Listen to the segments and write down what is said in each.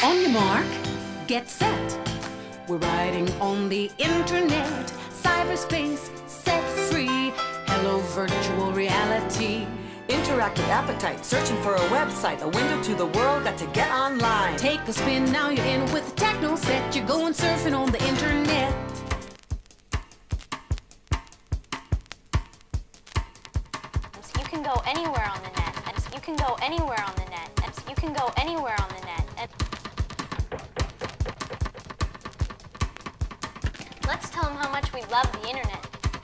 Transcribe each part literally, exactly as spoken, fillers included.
On your mark, get set. We're riding on the internet, cyberspace set free. Hello, virtual reality. Interactive appetite, searching for a website, a window to the world, got to get online. Take a spin, now you're in with the techno set. You're going surfing on the internet. You can go anywhere on the net. You can go anywhere on the net. You can go anywhere on the net. Let's tell them how much we love the internet.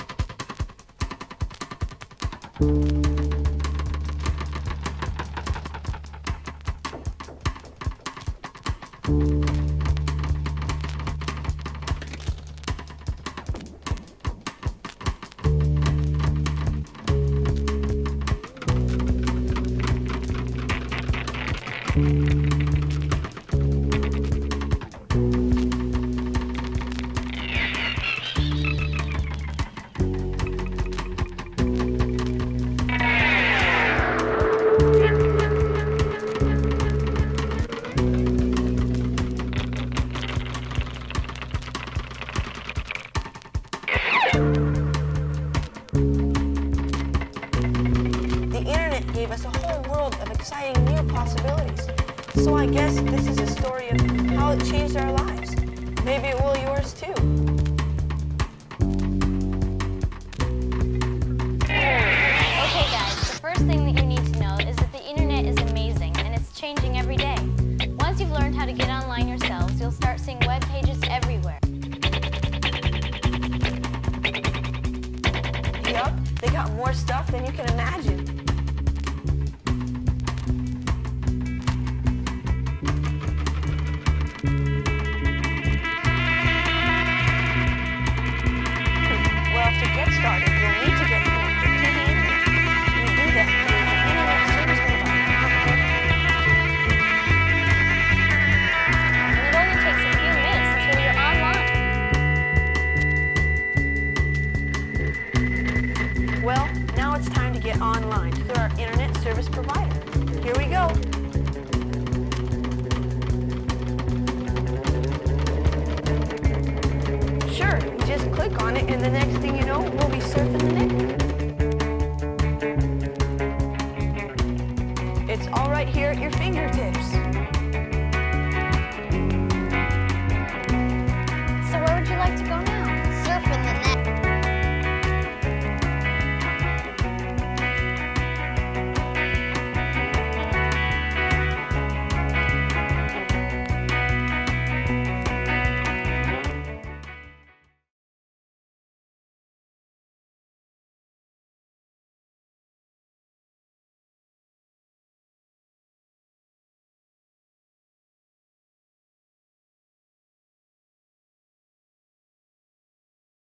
Gave us a whole world of exciting new possibilities. So I guess this is a story of how it changed our lives. Maybe it will yours too. Okay guys, the first thing that you need to know is that the internet is amazing and it's changing every day. Once you've learned how to get online yourselves, you'll start seeing web pages everywhere. Yup, they got more stuff than you can imagine. Well, now it's time to get online through our internet service provider. Here we go. Sure, you just click on it and the next thing you know, we'll be surfing the net. It's all right here at your fingertips. So where would you like to go now? Surfing the net.